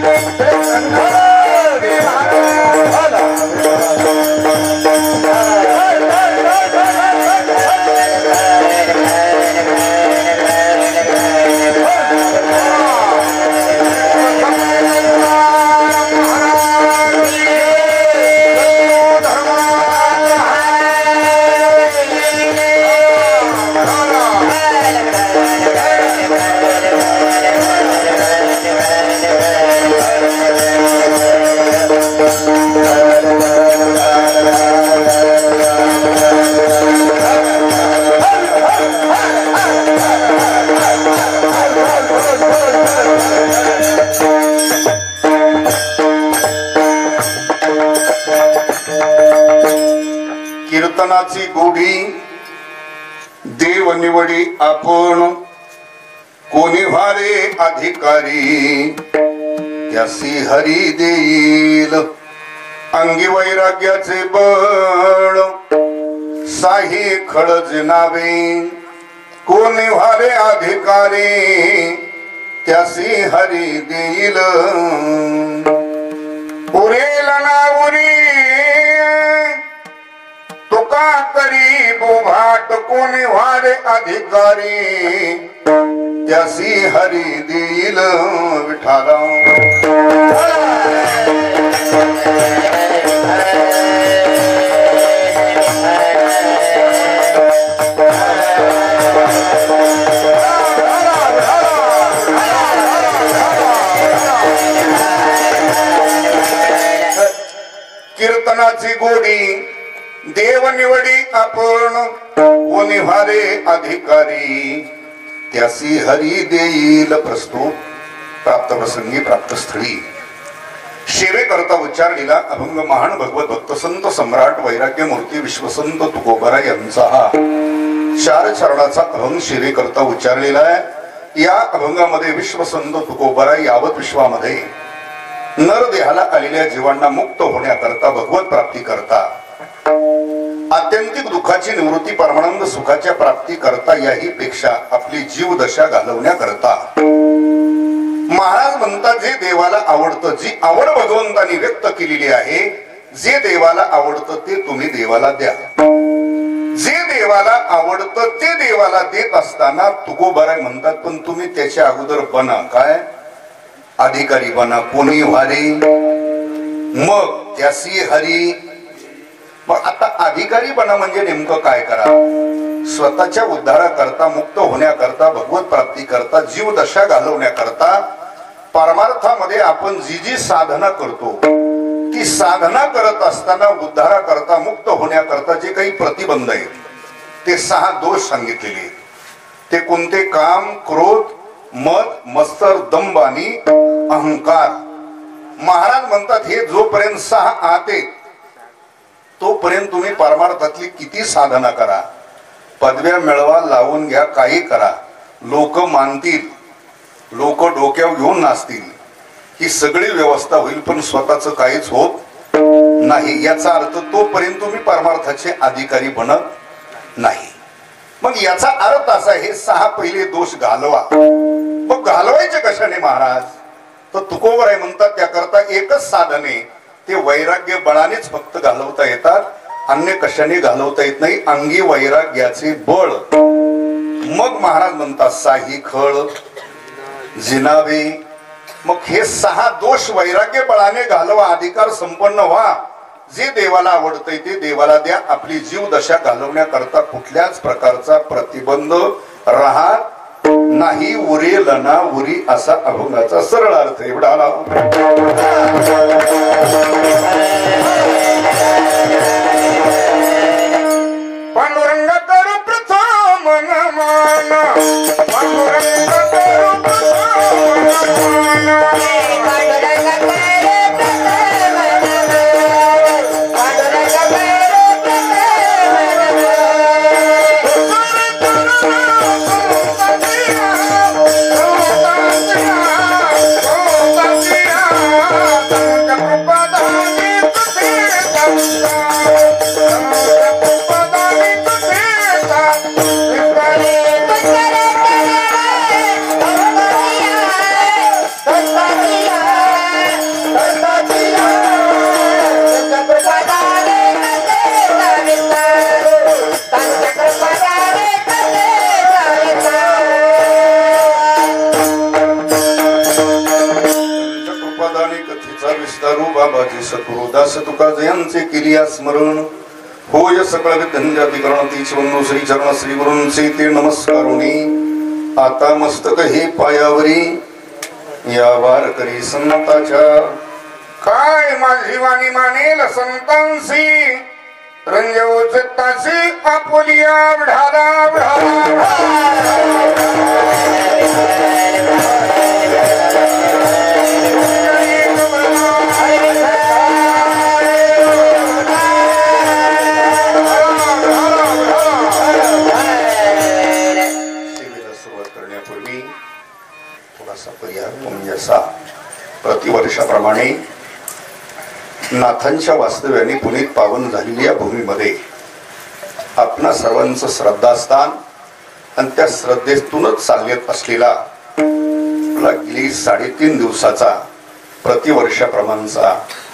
कीर्तनाची गोडी देव निवडी आपण कोणी व्हारे अधिकारी त्यासी हरी देईल अंगी वैराग्याचे बळ साही खळज नावे कोणी व्हारे अधिकारी त्यासी हरी देईल उरेल ना उरी तुका करी बुभाट कोणी व्हारे अधिकारी त्यासी हरी देईल विठाला कीर्तनाची गोडी देव निवडी आपण कोणी व्हारे अधिकारी त्यासी हरी देईल प्रस्तुत प्राप्त प्रसंगी प्राप्त स्थळी शेवे करता उच्चारलेला अभंग महान भगवत भक्त संत सम्राट वैराग्य मूर्ती विश्वसंत तुकोबरा यांचा हा 4 चरणाचा अभंग शेवे करता उच्चारलेला आहे। या अभंगामध्ये विश्वसंत तुकोबरा यावत विश्वामध्ये नरदेहाला आलेल्या जीवांना मुक्त होण्याकरता भगवत प्राप्ती करता आत्यंतिक दुःखाची निवृत्ती परमानंद सुखाच्या प्राप्ती करता याही पेक्षा आपली जीव दशा घालवण्याकरता महाराज म्हणतात जे देवाला आवडतं जी आवड भगवंतांनी व्यक्त केलेली आहे जे देवाला आवडतं ते तुम्ही देवाला द्या जे देवाला आवडतं ते देवाला देत असताना तुकोबाराय म्हणतात पण तुम्ही त्याच्या अगोदर बना काय अधिकारी बना कोणी व्हारे मग त्यासी हरी मग आता अधिकारी बना म्हणजे नेमकं काय करा स्वतःच्या उद्धाराकरता मुक्त होण्याकरता भगवत प्राप्ती करता जीव दशा घालवण्याकरता परमार्थामध्ये आपण जी जी साधना करतो ती साधना करत असताना उद्धाराकरता मुक्त होण्याकरता जे काही प्रतिबंध आहेत ते 6 दोष सांगितलेले ते कोणते काम क्रोध मद मत्सर दंभ आणि अहंकार महाराज म्हणतात हे जोपर्यंत 6 आते तोपर्यंत तुम्ही परमार्थातली किती साधना करा पदव्या मिळवा लावून घ्या काही करा लोक मानतील लोक डोक्यावर घेऊन नाचतील ही सगळी व्यवस्था होईल पण स्वतःच काहीच होत नाही याचा अर्थ तोपर्यंत तुम्ही परमार्थाचे अधिकारी बनत नाही मग याचा अर्थ असा हे 6 पहिले दोष घालवा मग घालवायचे कशाने महाराज तर तुकोबराय म्हणतात त्याकरता एकच साधने ते वैराग्य बळानेच फक्त घालवता येतात अन्य कशाने घालवता येत नाही अंगी वैराग्याचे बळ मग महाराज म्हणतात साही खळ जिनावे मग हे 6 दोष वैराग्य बळाने घालवा अधिकार संपन्न व्हा जे देवाला आवडतंय ते देवाला द्या आपली जीव दशा घालवण्याकरता कुठल्याच प्रकारचा प्रतिबंध राहत नाही उरेल ना उरी असा अभंगाचा सरळ अर्थ एवढा आला पांडुरंग करू प्रथम नमन पांडुरंग करू प्रथम नमन तिचा विस्तारू बाबाजी सद्गुरु दास तुका जयांचे केली स्मरण होय सकळ विद्यांधिकरण तीच वंदू श्री चरण श्री गुरूंचे ते नमस्कारुणी आता मस्तक हे पायावरी या वारकरी संताच्या काय माझी वाणी मानेल संतांसी रंजव चित्तासी आपुलिया ढाला प्रतिवर्षाप्रमाणे नाथांच्या वास्तव्याने पुनीत पावन झालेल्या या भूमीमध्ये आपणा सर्वांचं श्रद्धास्थान आणि त्या श्रद्धेतूनच चालत असलेला गेली 3.5 दिवसाचा प्रतिवर्षाप्रमाणचा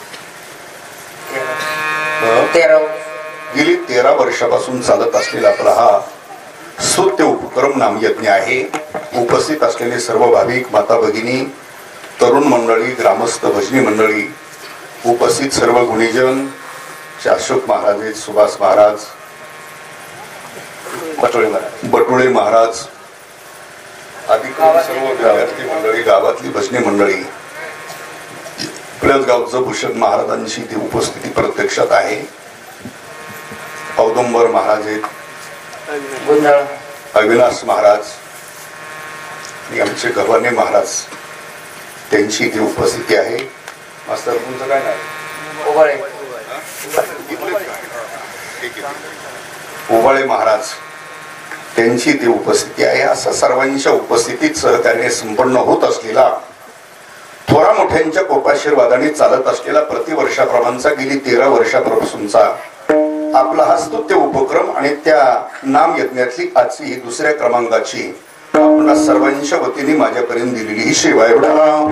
गेली 13 वर्षापासून चालत असलेला आपला हा स्तुत्य उपक्रम नामयज्ञ आहे. उपस्थित असलेले सर्व भाविक माता भगिनी तरुण मंडळी ग्रामस्थ भजनी मंडळी उपस्थित सर्व गुणीजन अशोक महाराज सुभाष महाराज बटुळे महाराज आदी सर्व विद्यार्थी मंडळी गावातली भजनी मंडळी आपल्याच गावचं भूषण महाराजांची ती उपस्थिती प्रत्यक्षात आहे. औदुंबर महाराज अविनाश महाराज आणि आमचे गव्हाणे महाराज त्यांची इथे उपस्थिती आहे. मास्तर तुमचं काय नाव? ओवाळे महाराज त्यांची इथे उपस्थिती आहे. असं सर्वांच्या उपस्थितीत सहकार्य संपन्न होत असलेला थोरा मोठ्यांच्या कृपाशीर्वादाने चालत असलेला प्रतिवर्षाप्रमाणचा गेली 13 वर्षापासूनचा आपला हा स्तुत्य उपक्रम आणि त्या नाम यज्ञातली आजची ही 2ऱ्या क्रमांकाची आपल्या सर्वांच्या वतीने माझ्यापर्यंत दिलेली ही सेवा एवढा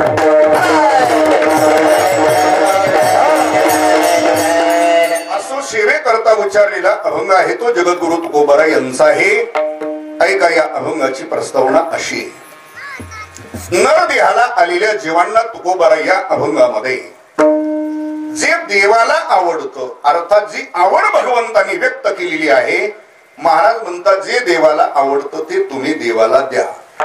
असो सेवेकरता उच्चारलेला अभंग आहे तो जगद्गुरु तुकोबारा यांचा आहे. ऐका या अभंगाची प्रस्तावना अशी. नर देहाला आलेल्या जीवांना तुकोबारा या अभंगामध्ये जे देवाला आवडतं अर्थात जी आवड भगवंतांनी व्यक्त केलेली आहे. महाराज म्हणतात जे देवाला आवडतं ते तुम्ही देवाला द्या.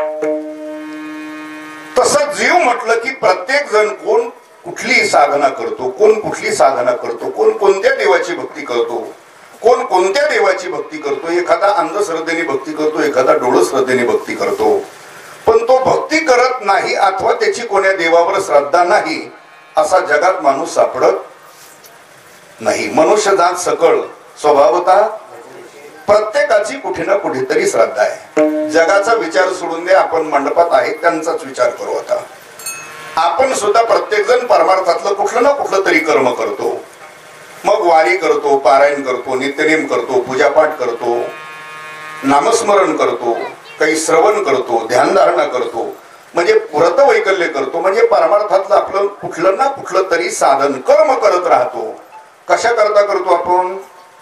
तसं जीव म्हटलं की प्रत्येक जण कोण कुठली साधना करतो, कोण कुठली साधना करतो, कोण कोणत्या देवाची भक्ती करतो, कोण कोणत्या देवाची भक्ती करतो. एखादा अंधश्रद्धेने भक्ती करतो, एखादा डोळ श्रद्धेने भक्ती करतो. पण तो भक्ती करत नाही अथवा त्याची कोण्या देवावर श्रद्धा नाही असा जगात माणूस सापडत नाही. मनुष्य जात सकळ स्वभावता प्रत्येकाची कुठे ना कुठेतरी श्रद्धा आहे. जगाचा विचार सोडून दे, आपण मंडपात आहे त्यांचाच विचार करू. आता आपण सुद्धा प्रत्येक जण परमार्थातलं कुठलं ना कुठलं तरी कर्म करतो. मग वारी करतो, पारायण करतो, नित्यनेम करतो, पूजापाठ करतो, नामस्मरण करतो, काही श्रवण करतो, ध्यानधारणा करतो, म्हणजे व्रत वैकल्य करतो. म्हणजे परमार्थातलं आपलं कुठलं ना कुठलं तरी साधन कर्म करत राहतो. कशा करता करतो आपण?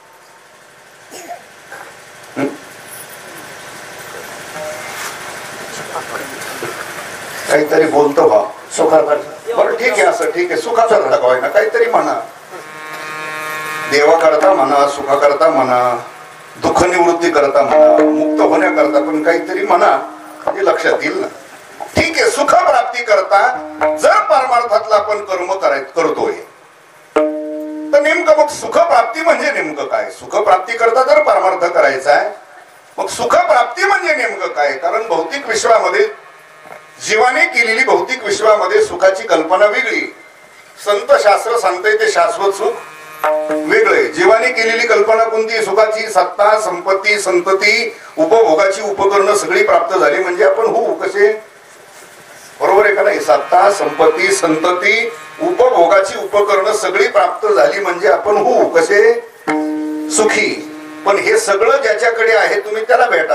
काहीतरी बोलतो व्हा सुखा करता. बरं ठीक आहे, असं ठीक आहे, सुखा करता का ना काहीतरी म्हणा, देवा करता म्हणा, सुखा करता म्हणा, दुःख निवृत्ती करता म्हणा, मुक्त होण्याकरता पण काहीतरी म्हणा, म्हणजे लक्षात येईल ना. ठीक आहे, सुख प्राप्ती करता जर परमार्थातला आपण कर्म करतोय तर नेमकं मग सुख प्राप्ती म्हणजे नेमकं काय? सुख प्राप्ती करता जर परमार्थ करायचा आहे मग सुख प्राप्ती म्हणजे नेमकं काय? कारण भौतिक विश्वामध्ये जीवाने केलेली भौतिक विश्वामध्ये सुखाची कल्पना वेगळी. संत शास्त्र सांगते ते शाश्वत सुख वेगळे. जीवाने केलेली कल्पना कोणती? सुखाची सत्ता संपत्ती संतती उपभोगाची उपकरणं सगळी प्राप्त झाली म्हणजे आपण होऊ कसे? बरोबर आहे का नाही? सत्ता संपत्ती संतती उपभोगाची उपकरणं सगळी प्राप्त झाली म्हणजे आपण होऊ कसे? सुखी. पण हे सगळं ज्याच्याकडे आहे तुम्ही त्याला भेटा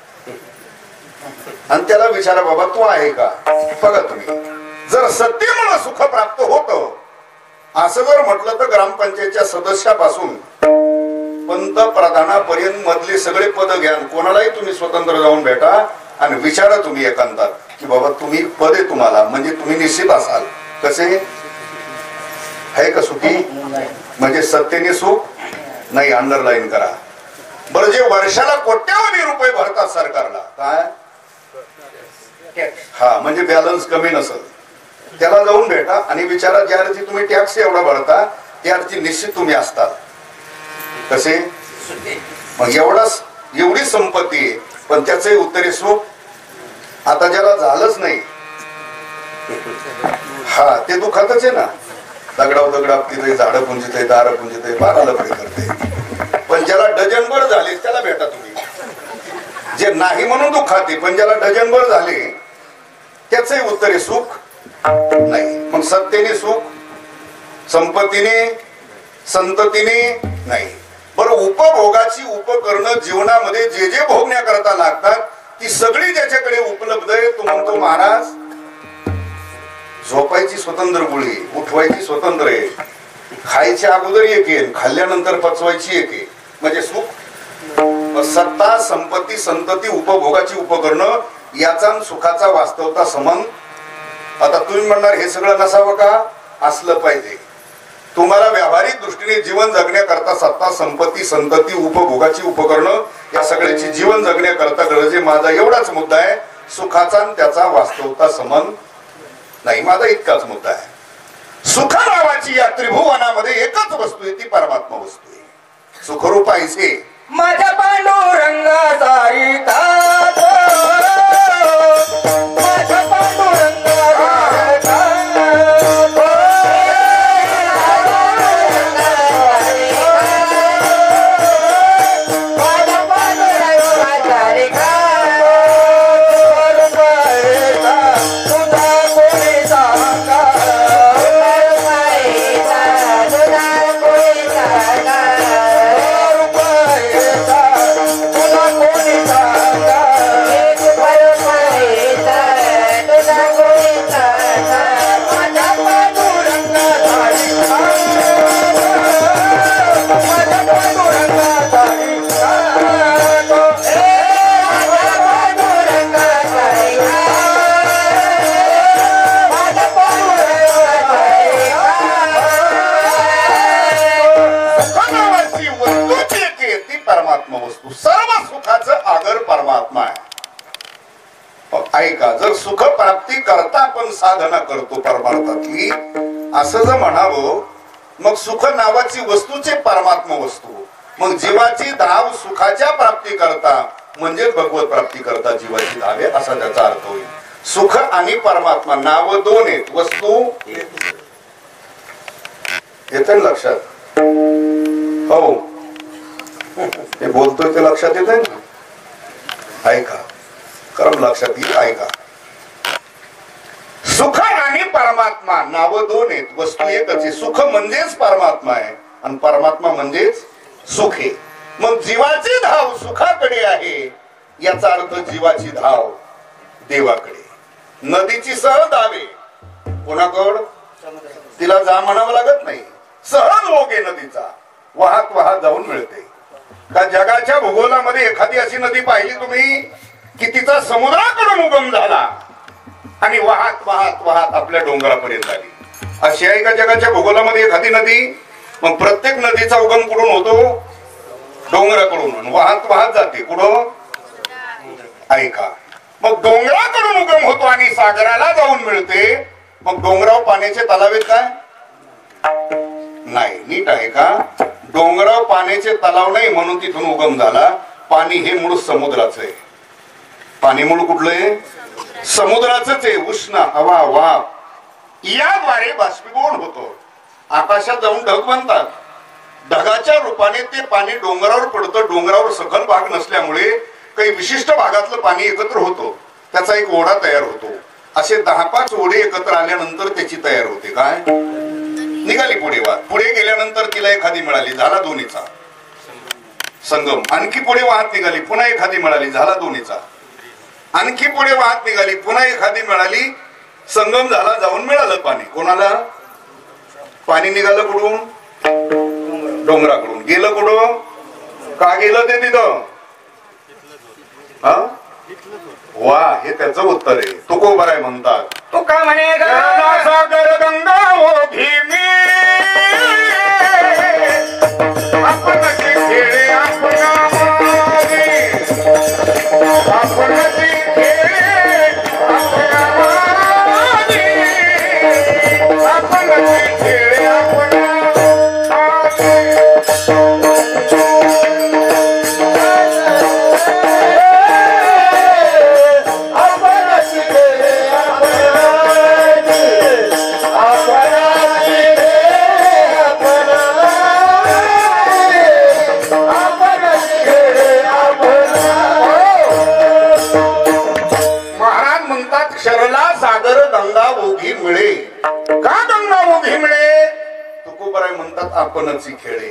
आणि त्याला विचारा बाबा तू आहे का? बघा तुम्ही जर सत्तेमुळे सुख प्राप्त होतं असं जर म्हटलं तर ग्रामपंचायतच्या सदस्यापासून पंतप्रधानापर्यंत मधले सगळे पद घ्या, कोणालाही तुम्ही स्वतंत्र जाऊन भेटा आणि विचारा तुम्ही एकांतात की बाबा तुम्ही पद आहे तुम्हाला म्हणजे तुम्ही निश्चित असाल कसे? आहे का सुखी? म्हणजे सत्तेने सुख नाही, अंडरलाईन करा बरं. जे वर्षाला कोट्यावधी रुपये भरतात सरकारला, काय हा म्हणजे बॅलन्स कमी नसेल त्याला जाऊन भेटा आणि विचारा, ज्या अर्थी तुम्ही टॅक्स एवढा भरता त्या अर्थी निश्चित तुम्ही असतात कसे? मग एवढी संपत्ती आहे पण त्याचंही उत्तरे सुख. आता ज्याला झालंच नाही हा ते दुःखातच आहे ना. दगडाव दगड आपली झाडं पुंजित आहे, दारं पुंजित आहे, बारा लफडे करते. पण ज्याला डझनभर झाले त्याला भेटा तुम्ही. जे नाही म्हणून दुःखात आहे पण ज्याला डझनभर झाले त्याचंही उत्तरे सुख नाही. मग सत्तेने सुख, संपत्तीने, संततीने नाही. बरं, उपभोगाची उपकरणं जीवनामध्ये जे जे भोगण्याकरता लागतात ती सगळी ज्याच्याकडे उपलब्ध आहे तो म्हणतो महाराज झोपायची स्वतंत्र गोळी, उठवायची स्वतंत्र आहे, खायच्या अगोदर एक आहे, खाल्ल्यानंतर पचवायची एक आहे, म्हणजे सुख. सत्ता, संपत्ती, संतती, उपभोगाची उपकरणं याचा सुखाचा वास्तवता संबंध. आता तुम्ही म्हणणार हे सगळं नसावं का? असलं पाहिजे. तुम्हाला व्यावहारिक दृष्टीने जीवन जगण्याकरता सत्ता, संपत्ती, संतती, उपभोगाची उपकरणं या सगळ्याची जीवन जगण्याकरता गरज आहे. माझा एवढाच मुद्दा आहे, सुखाचा आणि त्याचा वास्तवता संबंध नाही. माझा इतकाच मुद्दा आहे. सुख नावाची या त्रिभुवनामध्ये एकच वस्तू आहे, ती परमात्मा वस्तू आहे. सुखरूप ऐसे माझ्या पांडुरंगाचा माझ्या पांडुरंगाचा ऐका. जर सुख प्राप्ती करता आपण साधना करतो परमार्थातली असं जर म्हणावं मग सुख नावाची वस्तूचे परमात्मा वस्तू. मग जीवाची धाव सुखाच्या प्राप्ती करता म्हणजे भगवत प्राप्ती करता जीवाची धाव आहे असा त्याचा अर्थ होईल. सुख आणि परमात्मा नाव दोन आहेत, वस्तू येत लक्षात? हो हे बोलतोय ते लक्षात येत आहे ना? ऐका कर्म लक्षात येईल. ऐका, सुख आणि परमात्मा नाव दोन आहेत, वस्तू एकच आहे. सुख म्हणजेच परमात्मा आहे आणि परमात्मा म्हणजेच सुख आहे. मग जीवाची धाव सुखाकडे आहे याचा अर्थ जीवाची धाव देवाकडे. नदीची सहज धाव आहे कोणाकड? तिला जा म्हणावं लागत नाही, सहज ओघ आहे नदीचा, वाहत वाहत जाऊन मिळते. का जगाच्या भूगोलामध्ये एखादी अशी नदी पाहिली तुम्ही की तिचा समुद्राकडून उगम झाला आणि वाहत वाहत वाहत आपल्या डोंगरापर्यंत आली? अशी आहे का जगाच्या भूगोलामध्ये एखादी नदी? मग प्रत्येक नदीचा उगम कुठून होतो? डोंगराकडून. वाहत वाहत जाते कुठं? ऐका, मग डोंगराकडून उगम होतो आणि सागराला जाऊन मिळते. मग डोंगराव पाण्याचे तलाव आहेत काय? नाही. नीट आहे का? डोंगराव पाण्याचे तलाव नाही म्हणून तिथून उगम झाला. पाणी हे मूळ समुद्राचं आहे. पाणी मूळ कुठलं आहे? समुद्राच आहे. उष्ण हवा वाफ याद्वारे बाष्पीभवन होतो. आकाशात जाऊन ढग बनतात. ढगाच्या रूपाने ते पाणी डोंगरावर पडतं. डोंगरावर सखल भाग नसल्यामुळे काही विशिष्ट भागातलं पाणी एकत्र होतो, त्याचा एक ओढा तयार होतो. असे 10-5 ओढे एकत्र आल्यानंतर त्याची तयार होते. काय निघाली पुढे वाहत. पुढे गेल्यानंतर तिला एखादी मिळाली, झाला दोन्हीचा संगम. आणखी पुढे वाहत निघाली, पुन्हा एखादी मिळाली, झाला दोन्हीचा. आणखी पुढे वाहत निघाली, पुन्हा एखादी मिळाली, संगम झाला, जाऊन मिळालं पाणी. कोणाला? पाणी निघालं कुठून? डोंगराकडून. गेलं कुठं? का गेलं ते तिथं? वा, हे त्याचं उत्तर आहे. तुकोबाराय म्हणतात. तू का म्हणे सागर गंगा हो भीमी म्हणतात आपणच खेळे.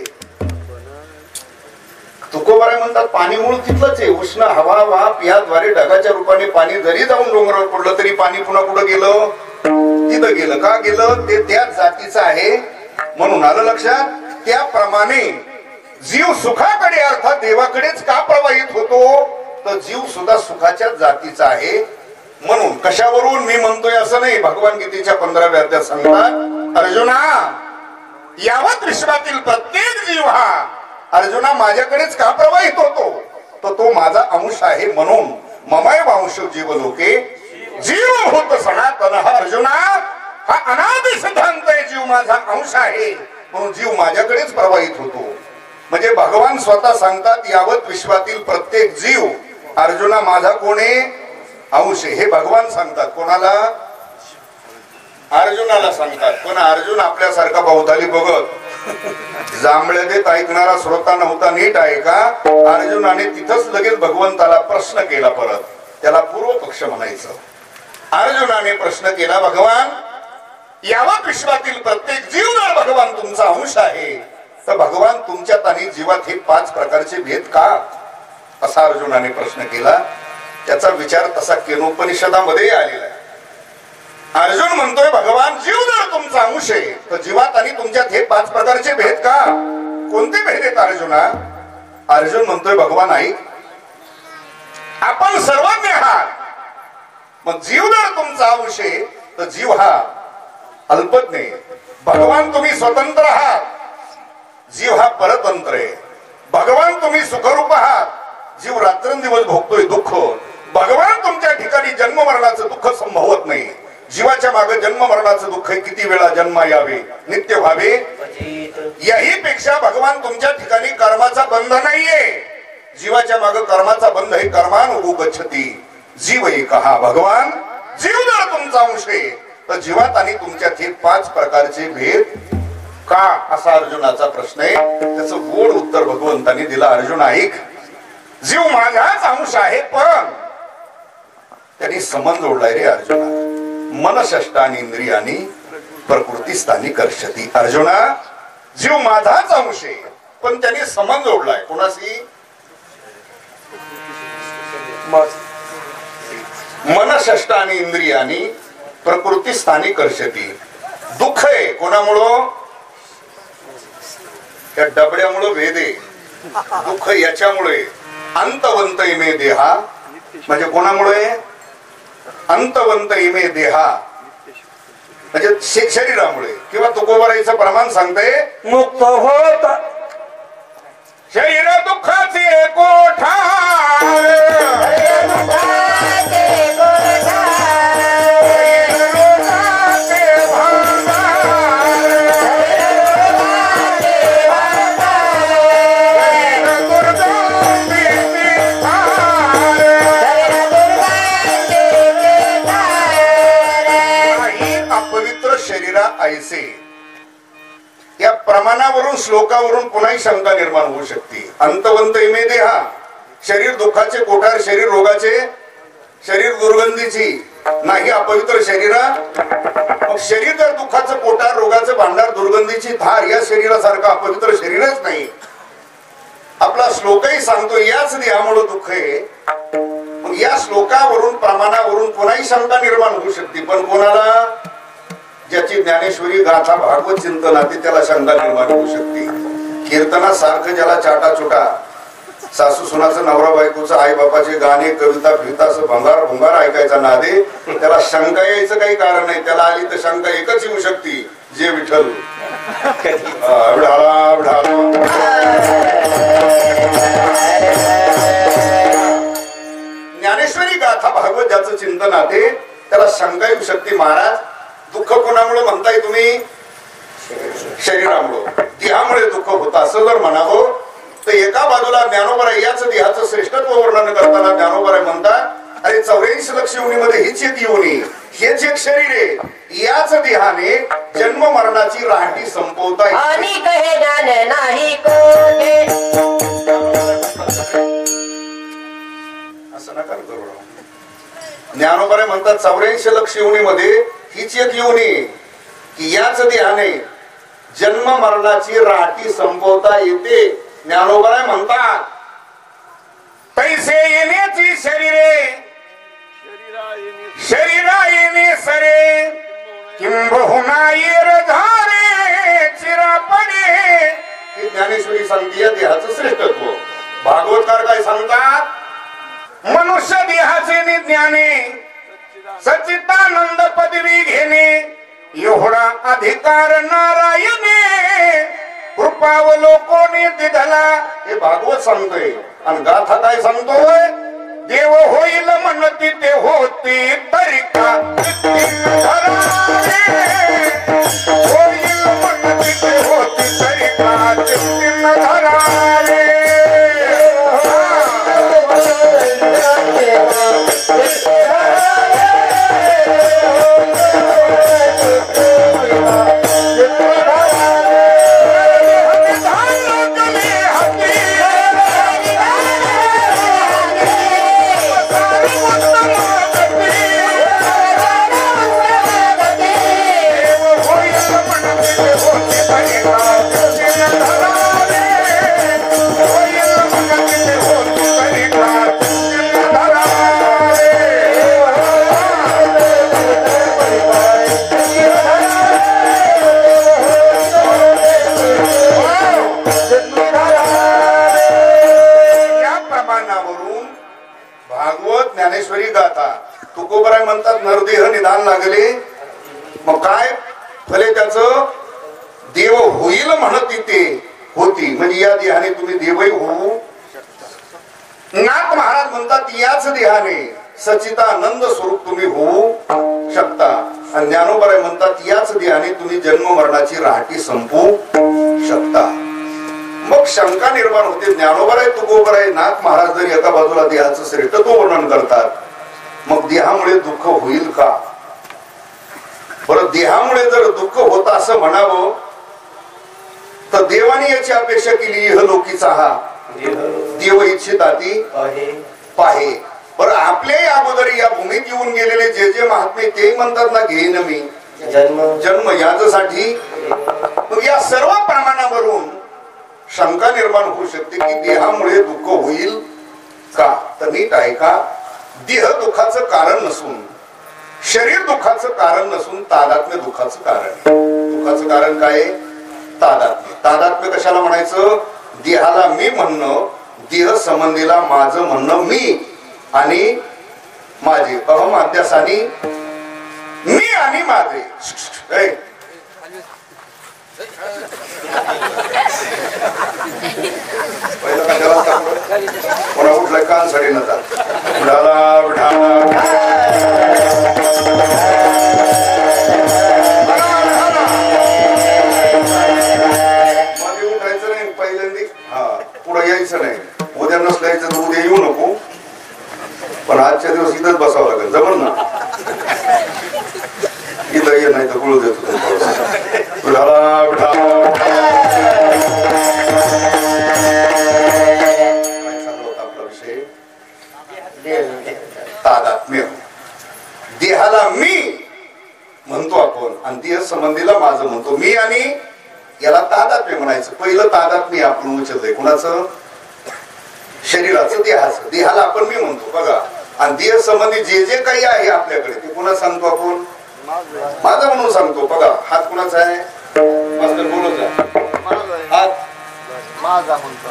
तुकोबाराय म्हणतात पाणी मूळ तिथलंच आहे. उष्ण हवा वाफ याद्वारे ढगाच्या रूपाने पाणी जरी जाऊन डोंगरावर पडलं तरी पाणी पुन्हा कुठं गेलं, तिथं गेलं. का गेलं? ते त्याच जातीचं आहे म्हणून. आलं लक्षात? त्याप्रमाणे जीव सुखाकडे अर्थात देवाकडेच का प्रवाहित होतो, तर जीव सुद्धा सुखाच्या जातीचा आहे म्हणून. कशावरून मी म्हणतोय असं नाही. भगवान गीतेच्या 15व्या अध्यायात सांगतात, अर्जुना यावत विश्वातील प्रत्येक जीव हा अर्जुना माझ्याकडेच का प्रवाहित होतो, तर तो माझा अंश आहे म्हणून. ममय वांश जीव लोके जीवभूत सनातन. हा अर्जुना हा अनादि सिद्धांत आहे. जीव माझा अंश आहे म्हणून जीव माझ्याकडेच प्रवाहित होतो. म्हणजे भगवान स्वतः सांगतात यावत विश्वातील प्रत्येक जीव अर्जुना माझा कोण आहे, अंश आहे. हे भगवान सांगतात. कोणाला? अर्जुनाला सांगतात. पण अर्जुन आपल्यासारखा बहुताली बघत जांभळे देत ऐकणारा श्रोता नव्हता. नीट आहे का? अर्जुनाने तिथंच लगेच भगवंताला प्रश्न केला. परत त्याला पूर्व पक्ष म्हणायचं. अर्जुनाने प्रश्न केला, भगवान यावत विश्वातील प्रत्येक जीव जर भगवान तुमचा अंश आहे तर भगवान तुमच्यात आणि जीवात हे 5 प्रकारचे भेद का, असा अर्जुनाने प्रश्न केला. त्याचा विचार तसा केनोपनिषदामध्ये आलेला आहे. अर्जुन म्हणतोय भगवान जीव जर तुमचा अंश आहे तर जीवात आणि तुमच्यात हे 5 प्रकारचे भेद का? कोणते भेद आहेत अर्जुना? अर्जुन म्हणतोय भगवान ऐक, आपण सर्वज्ञ आहात. मग जीव जर तुमचा अंश आहे तर जीव हा अल्पज्ञ आहे. भगवान तुम्ही स्वतंत्र आहात, जीव हा परतंत्र आहे. भगवान तुम्ही सुखरूप आहात, जीव रात्रंदिवस भोगतोय दुःख. भगवान तुमच्या ठिकाणी जन्म मरणाचं दुःख संभवत नाही. जीवाच्या मागे जन्म मरणाचं दुःख किती वेळा जन्म यावे, नित्य व्हावे. याही पेक्षा भगवान तुमच्या ठिकाणी कर्माचा बंध नाहीये. जीवाच्या मागे कर्माचा बंध आहे. कर्मानुगो गच्छति जीव एक हा. भगवान जीव जर तुमचा अंश आहे तर जीवात आणि तुमच्यात हे 5 प्रकारचे भेद का, असा अर्जुनाचा प्रश्न आहे. त्याचं गोड उत्तर भगवंतांनी दिलं. अर्जुन ऐक, जीव माझाच अंश आहे पण त्यांनी संबंध जोडलाय रे अर्जुना. मनषष्टानी इंद्रियानी प्रकृती स्थानी कर्षती. अर्जुना जीव माझाच अंश आहे पण त्यांनी संबंध जोडलाय. कोणाशी? मनषष्टानी इंद्रियानी प्रकृती स्थानी कर्षती. दुःख आहे कोणामुळं? त्या डबड्यामुळं वेदे. दुःख याच्यामुळे. अंतवंत इमे देहा म्हणजे कोणामुळे? अंतवंत इमे देहा म्हणजे शरीरामुळे. किंवा तुकोबारायचं प्रमाण सांगते मुक्त होत शरीर दुःखाचे कोठा ऐसे. या प्रमाणावरून श्लोकावरून पुन्हा शंका निर्माण होऊ शकते. अंतवंत इमे देहा शरीर दुःखाचे कोठार, शरीर रोगाचे, शरीर दुर्गंधीची नाही अपवित्र शरीरा. मग शरीर जर दुःखाचं कोठार, रोगाचं भांडार, दुर्गंधीची धार, या शरीरासारखं अपवित्र शरीरच नाही. आपला श्लोकही सांगतो याच देहामुळे दुःख आहे. मग या श्लोकावरून प्रमाणावरून पुन्हा शंका निर्माण होऊ शकते. पण कोणाला? ज्याची ज्ञानेश्वरी गाथा भागवत चिंतनाते त्याला शंका निर्माण होऊ शकते. कीर्तनासारखं ज्याला चाटा चुटा सासू सुनाचं, नवरा बायकोचं, आई बापाचे गाणे, कविता फिरता असं भंगार भंगार ऐकायचा नादे, त्याला शंका यायचं काही कारण नाही. त्याला आली तर शंका एकच येऊ शकते, जे विठ्ठल ज्ञानेश्वरी गाथा भागवत ज्याचं चिंतन आहे त्याला शंका येऊ शकते. महाराज दुःख कोणामुळे म्हणताय तुम्ही? शरीरामुळे, देहामुळे दुःख होत असं जर म्हणावं तर एका बाजूला ज्ञानोबराय याच देहाचं श्रेष्ठत्व वर्णन करताना ज्ञानोबराय म्हणतात अरे 84 लक्ष योनीमध्ये हीच एक योनी, हेच एक शरीर आहे. याच देहाने जन्म मरणाची राहटी संपवता असं नका करू. ज्ञानोबराय म्हणतात 84 लक्ष योनीमध्ये हीच एक योनी की याच देहाने जन्म मरणाची राटी संपवता येते. ज्ञानोबा म्हणतात पैसे येण्याची शरीरे शरीरा येणे सरे किंबहुना येर धारे चिरापणे. हे ज्ञानेश्वरी सांगते या देहाचं श्रेष्ठत्व. भागवतकार काय सांगतात मनुष्य देहाचे निज्ञाने सच्चिदानंद पदवी घेणे एवढा अधिकार नारायणे कृपावलोकोने दिधला. हे भागवत सांगतोय. आणि गाथा काय सांगतोय देव होईल म्हणती ते होती तरी का होईल म्हणती ते होती तरी का धरावे. भागवत ज्ञानेश्वरी गाथा तुकोबराय म्हणतात नरदेह निधान लागले. मग काय फले त्याचं देव होईल म्हणत ते होती. म्हणजे या देहाने तुम्ही देवही होऊ. नाथ महाराज म्हणतात याच देहाने सच्चिदानंद स्वरूप तुम्ही होऊ शकता. आणि ज्ञानोबराय म्हणतात याच देहाने तुम्ही जन्म मरणाची राहटी संपवू शकता. मग शंका निर्माण होते. ज्ञानोबराय तुकोबराय नाथ महाराज जर एका बाजूला देहाचं श्रेष्ठत्व वर्णन करतात मग देहामुळे दुःख होईल का. बरं देहामुळे जर दुःख होत असं म्हणावं तर देवाने याची अपेक्षा केली इहलोकीचा हा देव इच्छिताती पाहे. बरं आपल्याही अगोदर या भूमीत येऊन गेलेले जे जे महात्मे ते म्हणतात ना घेईन मी जन्म याच्यासाठी. मग या सर्व प्रमाणावरून शंका निर्माण होऊ शकते की देहामुळे दुःख होईल का. तर नीट आहे का देह दुःखाचं कारण नसून शरीर दुःखाचं कारण नसून तादात्म्य दुःखाचं कारण. दुःखाचं कारण काय तादात्म्य. तादात्म्य कशाला म्हणायचं देहाला मी म्हणणं देह संबंधीला माझं म्हणणं मी आणि माझे अहम अध्यासानी मी आणि माझे. कोणा उठलाय कान साडी नका मध्ये उठायचं नाही पहिल्यांदा. हा पुढे यायचं नाही. उद्या नसल्याचं तर उद्या येऊ नको पण आजच्या दिवस इथंच बसावं लागेल. जमल ना इथं ये नाही तर गुळू देतो आपला विषय तादात्म्य. देहाला मी म्हणतो आपण आणि देह संबंधीला माझं म्हणतो. मी आणि याला तादात्म्य म्हणायचं. पहिलं तादात्म्य आपण उचललंय कुणाचं शरीराचं देहाचं. देहाला आपण मी म्हणतो बघा. आणि देह संबंधी जे जे काही आहे आपल्याकडे ते कुणा सांगतो आपण माझा म्हणून सांगतो. बघा हात कुणाचा आहे मास्तर बोलत हात माझा म्हणतो.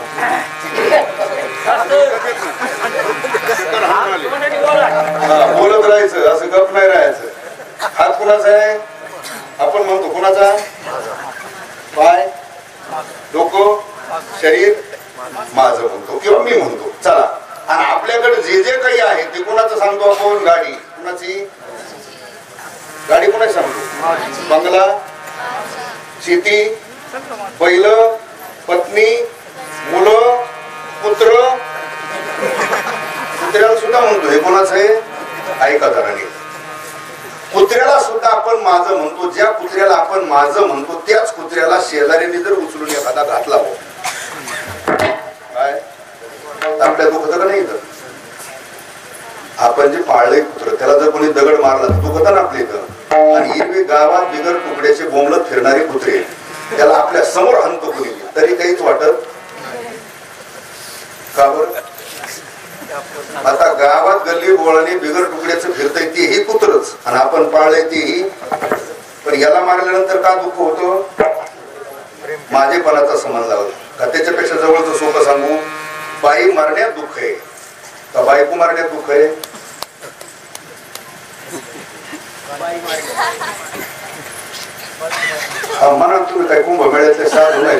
बोलत राहायचं असं गप नाही राहायचं. हात कुणाचा आहे आपण म्हणतो कुणाचा पाय डोकं शरीर माझं म्हणतो किंवा मी म्हणतो. चला आणि आपल्याकडे जे जे काही आहे ते कोणाचं सांगतो आपण. गाडी कुणाची गाडी कोणाची सांगतो बंगला शेती बैल पत्नी मुलं पुत्र. कुत्र्याला सुद्धा म्हणतो हे कोणाचं आहे ऐका जरा नीट. कुत्र्याला सुद्धा आपण माझं म्हणतो. ज्या कुत्र्याला आपण माझं म्हणतो त्याच कुत्र्याला शेजाऱ्यांनी जर उचलून एखादा घातला हो काय आपल्या दुखत का नाही. तर आपण जे पाळले कुत्र त्याला जर कोणी दगड मारला तर दुखत ना आपल्या इथं. आणि हिरवे गावात बिगर तुकड्याचे बोंबलत फिरणारे कुत्रे त्याला आपल्या समोर हंतो कुणी तरी काहीच वाटत का बरं? आता गावात गल्ली बोळाने बिगर तुकड्याचं फिरतय तेही कुत्रच आणि आपण पाळलंय तेही, पण याला मारल्यानंतर का दुःख होतं? माझेपणाचा संबंध लावला का? त्याच्यापेक्षा जवळचं सोपं सांगू, बाई मारण्यात दुःख आहे का बायको मारण्यात दुःख आहे? म्हणा तुम्ही काय कुंभमेळ्यातले साधू नाही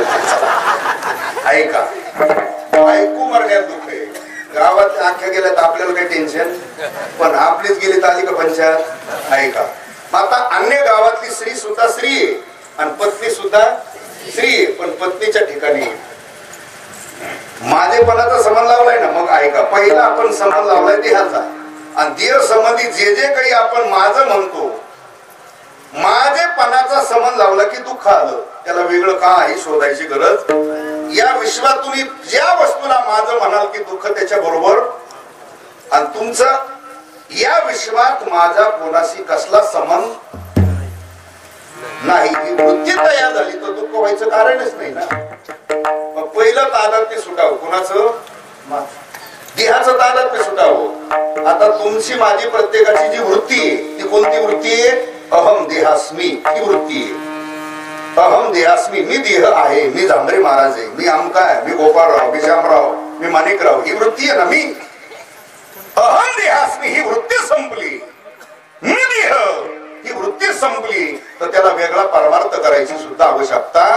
ऐका, बायको मारण्यात दुःख आहे. गावात आख्या गेल्या तर आपल्याला काही टेन्शन, पण आपलीच गेली तर आली का पंचायत? ऐका, आता अन्य गावातली स्त्री सुद्धा स्त्री आहे आणि पत्नी सुद्धा स्त्री आहे, पण पत्नीच्या ठिकाणी माझेपणाचा संबंध लावलाय ना. मग ऐका, पहिला आपण संबंध लावलाय देहाचा, आणि देह संबंधी जे जे काही आपण माझं म्हणतो, माझेपणाचा संबंध लावला की दुःख आलं. त्याला वेगळं का आहे शोधायची गरज. या विश्वात तुम्ही ज्या वस्तूला माझं म्हणाल की दुःख त्याच्या बरोबर, आणि तुमचं या विश्वात माझा कोणाशी कसला संबंध नाही, ही वृत्ती तयार झाली तर दुःख व्हायचं कारणच नाही ना. मग पहिलं तादात्म्य सुटावं. कुणाचं? देहाचं तादात्म्य सुटावं. आता तुमची माझी प्रत्येकाची जी वृत्ती आहे ती कोणती वृत्ती आहे? अहम देहास्मी ही वृत्ती आहे. अहम देहास्मी, मी देह आहे, मी झांबरे महाराज आहे, मी आमका आहे, मी गोपाळराव, मी श्यामराव, मी माणिकराव, ही वृत्ती आहे ना. मी अहम देहास्मी ही वृत्ती संपली, मी देह ही वृत्ती संपली, तर त्याला वेगळा परमार्थ करायची सुद्धा आवश्यकता